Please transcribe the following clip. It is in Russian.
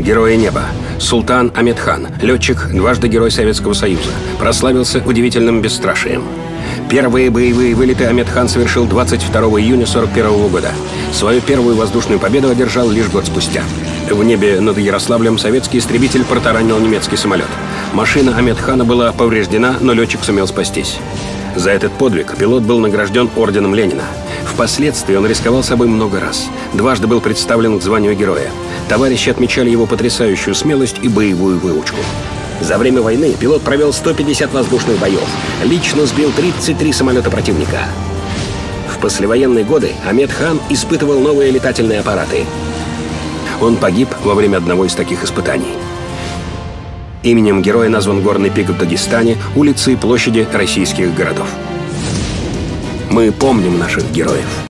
Герои неба. Султан Амедхан, летчик, дважды Герой Советского Союза, прославился удивительным бесстрашием. Первые боевые вылеты Амедхан совершил 22 июня 1941 года. Свою первую воздушную победу одержал лишь год спустя. В небе над Ярославлем советский истребитель протаранил немецкий самолет. Машина Амедхана была повреждена, но летчик сумел спастись. За этот подвиг пилот был награжден орденом Ленина. Впоследствии он рисковал собой много раз. Дважды был представлен к званию героя. Товарищи отмечали его потрясающую смелость и боевую выучку. За время войны пилот провел 150 воздушных боев. Лично сбил 33 самолета противника. В послевоенные годы Амедхан испытывал новые летательные аппараты. Он погиб во время одного из таких испытаний. Именем героя назван горный пик в Дагестане, улицы и площади российских городов. Мы помним наших героев.